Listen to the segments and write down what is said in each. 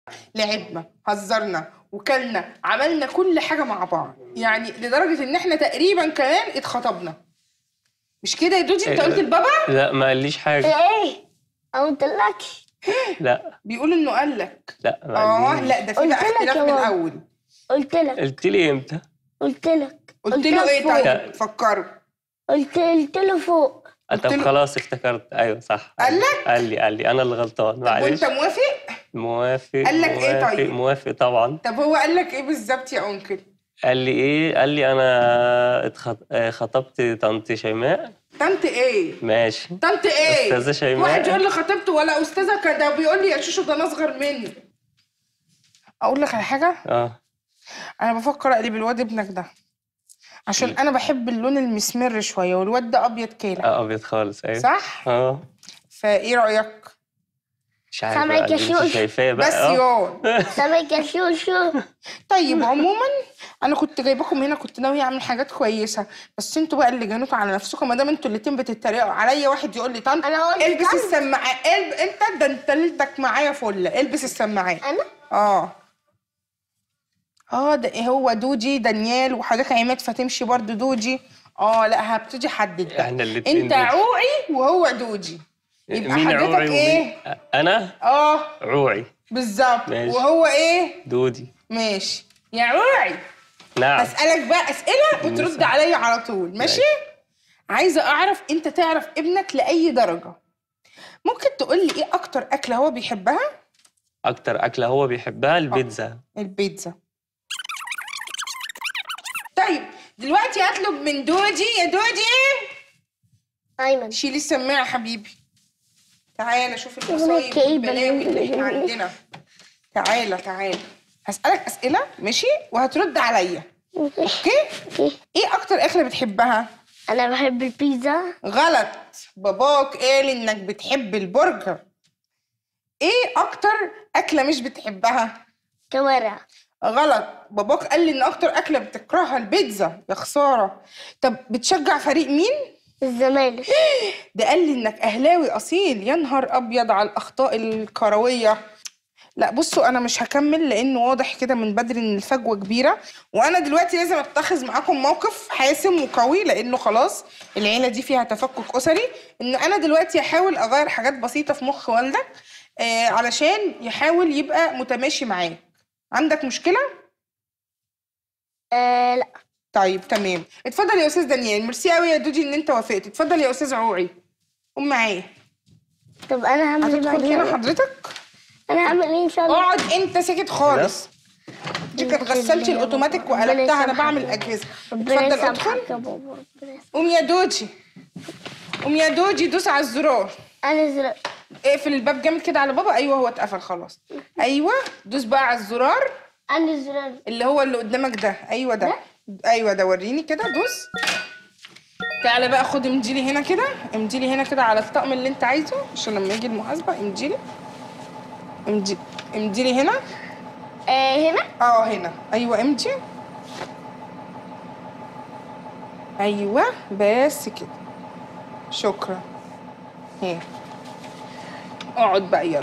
لعبنا، هزرنا، وكلنا، عملنا كل حاجه مع بعض، يعني لدرجه ان احنا تقريبا كمان اتخطبنا. مش كده يا دودي؟ انت قلت لبابا؟ لا ما قاليش حاجه. ايه؟ أنا قلت لك. لا بيقول انه قال لك. لا ما قاليش. لا ده في بقى اختلاف من الاول. قلت لك. قلت لي امتى؟ قلت لك. قلت له ايه طيب؟ فكروا. قلت له فوق. طب خلاص افتكرت. ايوه صح. قال لك؟ قال لي انا اللي غلطان، معلش. وانت موافق؟ موافق. قال لك ايه طيب؟ موافق طبعا. طب هو قال لك ايه بالظبط يا انكل؟ قال لي ايه؟ قال لي انا خطبت طنط شيماء. طنط ايه؟ ماشي. طنط ايه؟ استاذه شيماء. واحد يقول لي خطبت ولا استاذه كده بيقول لي يا شوشو ده انا اصغر مني. اقول لك على حاجه؟ انا بفكر اقلب الواد ابنك ده عشان انا بحب اللون المسمر شويه، والواد ده ابيض كده. ابيض خالص. ايوه صح؟ فايه رايك؟ مش عارف سامعك يا شوشو. شايفاه بقى. بس يون سامعك يا شوشو. طيب عموما انا كنت جايباكم هنا، كنت ناويه اعمل حاجات كويسه، بس انتوا بقى اللي جنوتوا على نفسكم. ما دام انتوا الاتنين بتتريقوا عليا، واحد يقول لي طنط البس السماعات. انت ده انت ليلتك معايا فله، البس السماعات. انا؟ ده هو دوجي دانيال وحضرتك عماد، فتمشي برضو دوجي. لا هبتدي احدد بقى. احنا الاتنين انت عوعي وهو دوجي، يبقى حضرتك ايه؟ انا عوعي بالظبط. وهو ايه؟ دودي. ماشي يا عوعي. نعم. اسالك بقى اسئله وترد عليا على طول، ماشي؟ عايزه اعرف انت تعرف ابنك لاي درجه. ممكن تقول لي ايه اكتر اكله هو بيحبها؟ اكتر اكله هو بيحبها البيتزا. البيتزا. طيب دلوقتي هطلب من دودي. يا دودي ايمن شيلي السماعه حبيبي. تعالى شوف المصايب والبلاوي اللي احنا عندنا. تعالى هسألك أسئلة ماشي وهترد عليا. اوكي؟ ايه أكتر أكلة بتحبها؟ أنا بحب البيتزا. غلط، باباك قال إنك بتحب البرجر. ايه أكتر أكلة مش بتحبها؟ كوارع. غلط، باباك قال لي إن أكتر أكلة بتكرهها البيتزا. يا خسارة. طب بتشجع فريق مين؟ الزمالك. ده قال لي إنك أهلاوي أصيل. يا نهار أبيض على الأخطاء الكروية. لا بصوا انا مش هكمل لانه واضح كده من بدري ان الفجوه كبيره، وانا دلوقتي لازم اتخذ معاكم موقف حاسم وقوي لانه خلاص العيله دي فيها تفكك اسري. ان انا دلوقتي هحاول اغير حاجات بسيطه في مخ والدك علشان يحاول يبقى متماشي معاك. عندك مشكله؟ لا. طيب تمام. اتفضل يا استاذ دانيال. ميرسي قوي يا دودي ان انت وافقت. اتفضل يا استاذ عوعي. قوم معايا. طب انا هعمل ايه هتدخل هنا حضرتك؟ انا هعمل ايه ان شاء الله؟ اقعد انت ساكت خالص. دي كانت غسالتي الاوتوماتيك وقلبتها. انا بعمل اجهزه. اتفضل ادخل. قوم يا دوجي. قوم يا دوجي دوس على الزرار. انا زرار. اقفل الباب جامد كده على بابا. ايوه هو اتقفل خلاص. ايوه دوس بقى على الزرار. انا الزرار اللي هو اللي قدامك ده. ايوه ده. ايوه ده. وريني كده. دوس. تعالى بقى خد امديلي هنا كده. امديلي هنا كده على الطقم اللي انت عايزه عشان لما يجي المحاسبه امديلي. امديلي هنا. هنا؟ هنا. ايوه امدي. ايوه بس كده. شكرا. هي اقعد بقى يلا.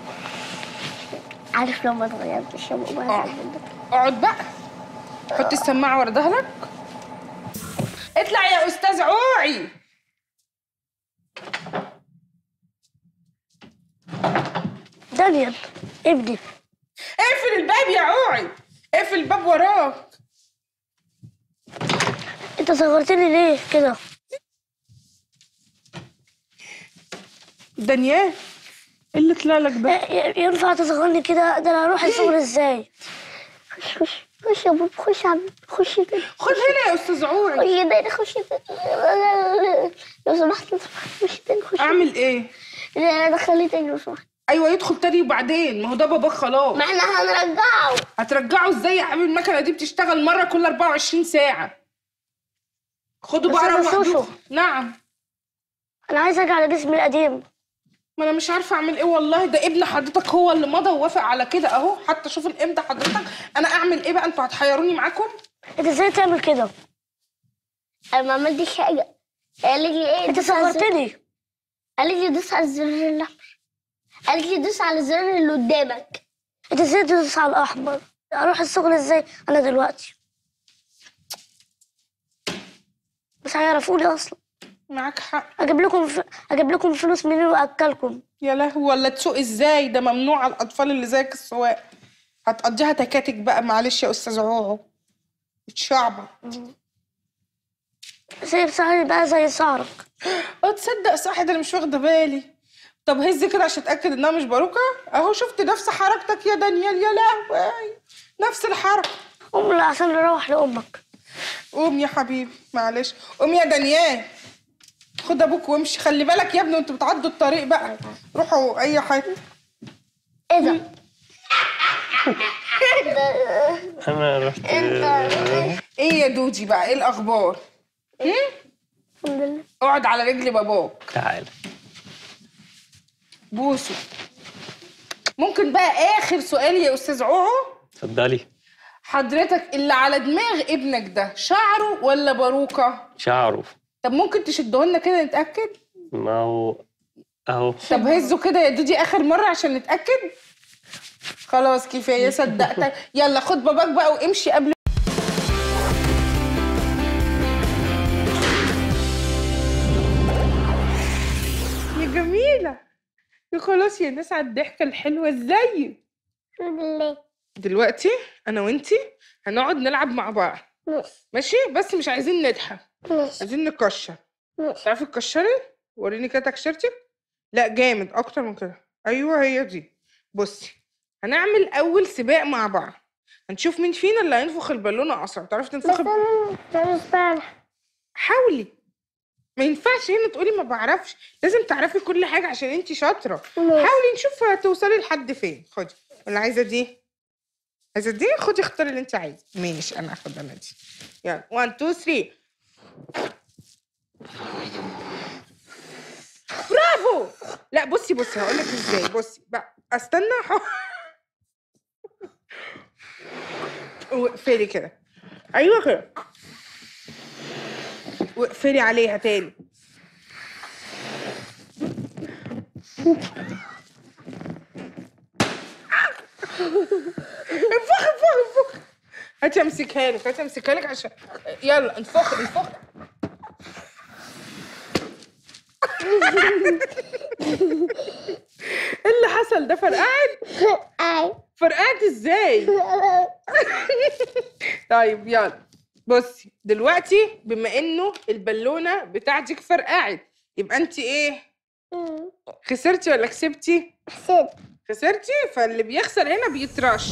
عارف لو ما اتغيرتش اقعد بقى. حط السماعه ورا ظهرك. اطلع يا استاذ عوعي. دانيال ابني. اقفل الباب يا عوعي. اقفل الباب وراك. انت صغرتني ليه كده؟ دانيال ايه اللي طلع لك ده؟ ينفع تصغرني كده؟ ده انا هروح الشغل ازاي؟ خش يا بابا. خش يا عم. خش تاني. خد هنا يا استاذ عوعي. خش تاني. خش تاني لو سمحت. خش تاني. خش. اعمل ايه؟ لا دخلني تاني لو سمحت. ايوه يدخل تاني وبعدين ما هو ده باباك خلاص. ما احنا هنرجعه. هترجعه ازاي يا حبيبي؟ المكنه دي بتشتغل مره كل 24 ساعه. خدوا بقى روحوا. نعم. انا عايز ارجع لجسمي القديم. ما انا مش عارفه اعمل ايه والله. ده ابن حضرتك هو اللي مضى ووافق على كده اهو. حتى شوف الامضه حضرتك. انا اعمل ايه بقى؟ انتوا هتحيروني معاكم؟ انت ازاي تعمل كده؟ انا ما عملتش حاجه. قال لي ايه؟ انت صغرتني. قال لي دوس على الزرار الاحمر. قالت لي دوس على الزرار اللي قدامك. انت ازاي تدوس على الاحمر؟ اروح الشغل ازاي انا دلوقتي؟ مش هيعرفوني اصلا. معاك حق. اجيب لكم فلوس منين واكلكم؟ يا لهوي، ولا تسوق ازاي؟ ده ممنوع على الاطفال اللي زيك السواقه. هتقضيها تكاتك بقى، معلش يا استاذ عوعو. اتشعبط. سايب شعري بقى زي شعرك. تصدق صح، ده انا مش واخده بالي. طب هز كده عشان اتاكد انها مش باروكه. اهو شفت نفس حركتك يا دانيال، يا لهوي نفس الحركه. قوم لا عشان نروح لامك. قوم يا حبيبي، معلش قوم يا دانيال. خد ابوك وامشي، خلي بالك يا ابني وانتوا بتعدوا الطريق بقى، روحوا اي حته. ايه ده؟ انا رحت. ايه يا دودي بقى، ايه الاخبار؟ الحمد لله. اقعد على رجل باباك. تعال. بوسو. ممكن بقى اخر سؤال يا استاذ عوعو؟ اتفضلي. حضرتك اللي على دماغ ابنك ده شعره ولا باروكه؟ شعره. طب ممكن تشده لنا كده نتاكد؟ ما هو اهو. طب هزه كده يا دودي اخر مره عشان نتاكد. خلاص كفايه، صدقتك. يلا خد باباك بقى وامشي قبل. يا جميله، يا خلاص يا ناس على الضحكه الحلوه. ازاي الحمد لله. دلوقتي انا وانتي هنقعد نلعب مع بعض، ماشي؟ بس مش عايزين نضحك، ماشي. عايزين نكشر. ماشي. تعرفي تكشري؟ وريني كده تكشرتك. لا جامد اكتر من كده. ايوه هي دي. بصي، هنعمل اول سباق مع بعض، هنشوف مين فينا اللي هينفخ البالونه اسرع. تعرفي تنفخي؟ مش بعرف. حاولي. ما ينفعش هنا تقولي ما بعرفش، لازم تعرفي كل حاجه عشان انتي شاطره. حاولي نشوف هتوصلي لحد فين. خدي، ولا عايزه دي؟ عايزه دي؟ خدي اختاري اللي انت عايزه. ماشي، انا هاخد انا دي. يلا 1 2 3. برافو. لا بصي هقول لك ازاي. بصي بقى، استنى. واقفلي كده. ايوه كده، واقفلي عليها تاني. انفخ. هاتي امسكها لك عشان يلا انفخ. ايه اللي حصل ده؟ فرقعت ازاي؟ طيب يلا بصي، دلوقتي بما انه البالونه بتاعتك فرقعت، يبقى انت ايه؟ خسرتي ولا كسبتي؟ خسرتي. فاللي بيخسر هنا بيترش.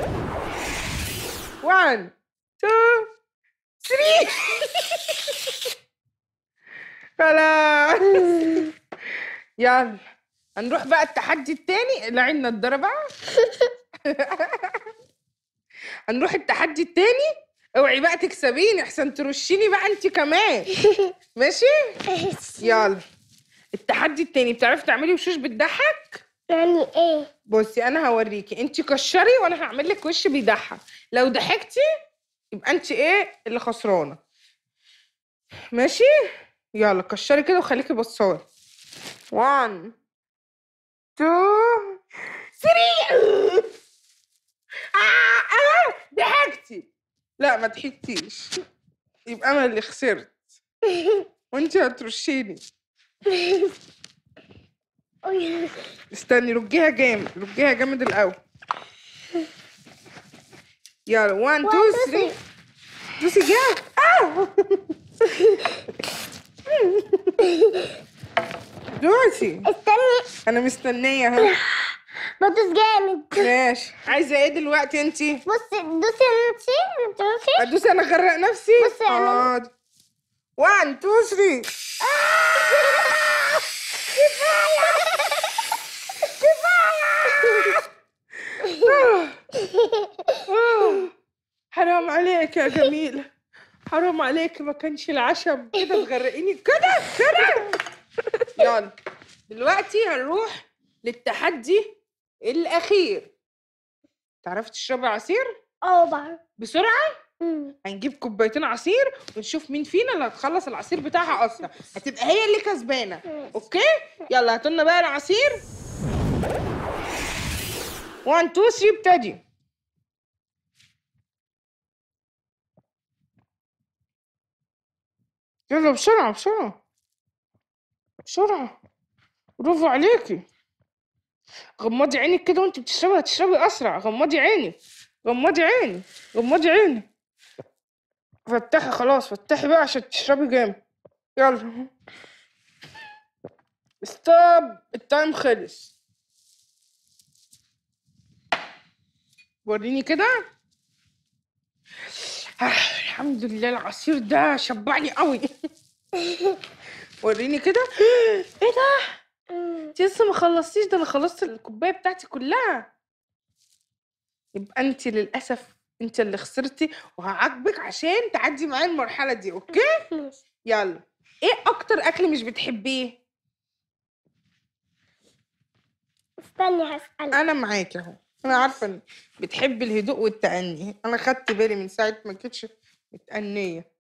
1 2 3. خلاص. يلا هنروح بقى التحدي التاني. العين نضاره بقى. هنروح التحدي التاني. اوعي بقى تكسبيني احسن ترشيني بقى انت كمان. ماشي؟ يلا التحدي التاني. بتعرفي تعملي وشوش بتضحك؟ يعني ايه؟ بصي انا هوريكي، انت كشري وانا هعمل لك وش بيضحك. لو ضحكتي يبقى انت ايه اللي خسرانه. ماشي؟ يلا كشري كده وخليكي بصاري. 1 2 3. ضحكتي. لا ما ضحكتيش، يبقى انا اللي خسرت وانت هترشيني. استني، رجيها جامد الاول. يلا 1 2 3. دوسي جامد. دوسي. استني، انا مستنيه اهو. بدوس جامد. ماشي، عايزه ايه دلوقتي انتي؟ بصي دوسي انتي. ادوسي انا اغرق نفسي؟ بصي اعملي. 1 2 3. حرام عليك يا جميلة، حرام عليك. ما كانش العشم كده تغرقيني كده. يلا دلوقتي هنروح للتحدي الأخير. تعرفي تشربي عصير؟ بعرف. بسرعة. هنجيب كوبايتين عصير ونشوف مين فينا اللي هتخلص العصير بتاعها أسرع، هتبقى هي اللي كسبانة. أوكي؟ يلا هاتولنا بقى العصير. 1 2 3 ابتدي. يلا بسرعة بسرعة بسرعة. برافو عليكي. غمضي عينك كده وانت بتشربي، هتشربي اسرع. غمضي عينك، غمضي عينك، غمضي عينك. فتحي خلاص، فتحي بقى عشان تشربي جامد. يلا ستوب، التايم خلص. وريني كده. الحمد لله العصير ده شبعني قوي. وريني كده. ايه ده؟ انت لسه ما خلصتيش؟ ده انا خلصت الكوبايه بتاعتي كلها. يبقى انت للاسف انت اللي خسرتي، وهعاقبك عشان تعدي معايا المرحله دي. اوكي يلا. ايه اكتر اكل مش بتحبيه؟ استني هسألك. انا معاكي اهو، انا عارفه ان بتحبي الهدوء والتأني، انا خدت بالي من ساعه ما كنتش متأنيه.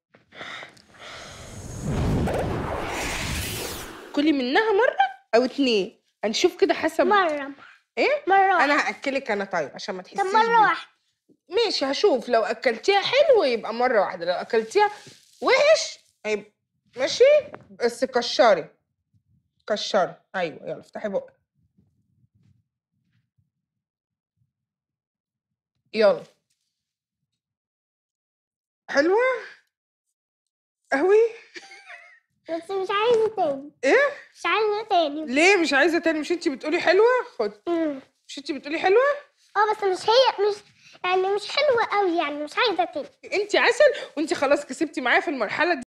كلي منها مره او 2، هنشوف كده حسب. مرة. ايه؟ مرة واحدة. انا هاكلك انا طيب عشان ما طب تحسيش مرة بيه. واحدة. ماشي هشوف، لو اكلتيها حلو يبقى مره واحده، لو اكلتيها وحش هيبقى ماشي. بس كشري كشري. ايوه يلا افتحي بقك. يلا. حلوه قوي. بس مش عايزة تاني. ايه؟ مش عايزة تاني. ليه مش عايزه تاني؟ مش انتي بتقولي حلوه؟ خد. مش انتي بتقولي حلوه؟ بس مش هي، مش يعني مش حلوة قوي، يعني مش عايزة تاني. انتي عسل، وانتي خلاص كسبتي معايا في المرحله دي.